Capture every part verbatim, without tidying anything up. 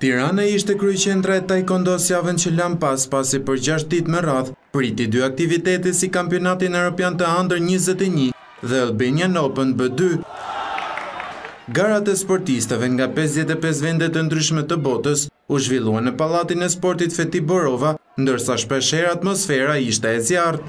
Tirana ishte kryeqendra e taekwondos javën që lan pas pasi për gjashtë ditë me radhë priti dy aktivitete si kampionatin evropian të Under njëzet e një dhe Albanian Open B dy. Garat e sportistëve nga pesëdhjetë e pesë vende të ndryshme të botës u zhvilluan në pallatin e sportit Feti Borova, ndërsa shpeshherë atmosfera ishte e zjarrt.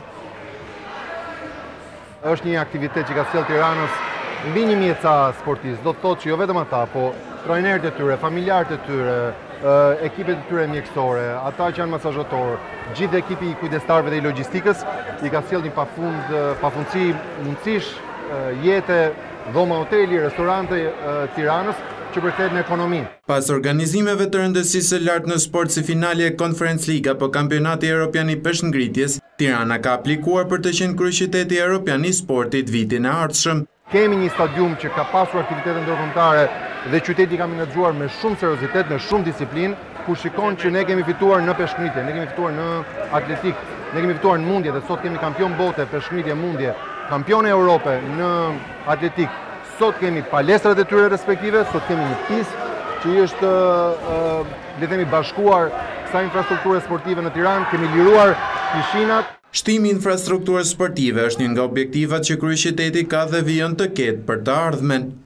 Është një aktivitet që ka sjellë Tiranës mbi një mijë ca sportistë, do të thotë që jo vetëm ata, po trajnerët e tyre, familjarët e tyre, ekipet e tyre mjekësore, ata që janë masazhatorë, gjithë ekipi i kujdestarëve dhe i logjistikës i ka sjellë një pafund pafundësi mundësish jete, dhoma hoteli, restorante Tiranës që përkthehet në ekonomi. Pas organizimeve të rëndësisë së lartë në sport si finale e Conference League apo kampionati evropian i peshngritjes, Tirana ka aplikuar për të qenë kryeqyteti evropian i sportit vitin e ardhshëm. Kemi një stadium që ka pasur aktivitete ndërkombëtare dhe qyteti ka menaxhuar me shumë seriozitet, me shumë disiplinë, ku shikon që ne kemi fituar në peshngritje, ne kemi fituar në atletik, ne kemi fituar në mundje dhe sot kemi kampion bote peshngritje mundje, kampion e Europe në atletik. Sot kemi palestrat e tyre respektive, sot kemi një pistë që është le të themi bashkuar kësaj infrastrukture sportive në Tiranë, kemi liruar pishinat. Shtimi i infrastrukturës sportive është një nga objektivat që kryeqyteti ka dhe vijon të ketë për të ardhmen.